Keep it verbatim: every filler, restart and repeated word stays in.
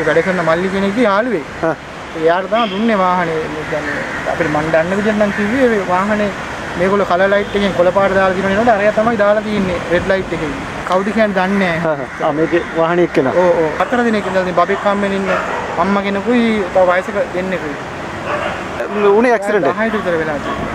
එකේ වැඩ කරන මල්ලි කෙනෙක්ගේ යාළුවෙක්. හා. එයාට තමයි දුන්නේ වාහනේ. කියන්නේ අපිට මන් දන්න විදිහට නම් කිව්වේ මේ වාහනේ මේගොල්ලෝ කලර් ලයිට් එකෙන් කොළ පාට දාලා තියෙන නේද? අරයා තමයි දාලා තියෙන්නේ රෙඩ් ලයිට් එකේ. කවුද කියන්නේ දන්නේ නැහැ. ආ මේකේ වාහනේ එක්කෙනා. ඔව් ඔව්. හතර දිනක ඉඳලා ඉතින් බබෙක් හම්බෙන්න ඉන්න අම්මා කෙනෙකුයි තව වයසක දෙන්නෙකුයි. උනේ ඇක්සිඩන්ට් එක. දහයට විතර වෙලා තියෙනවා.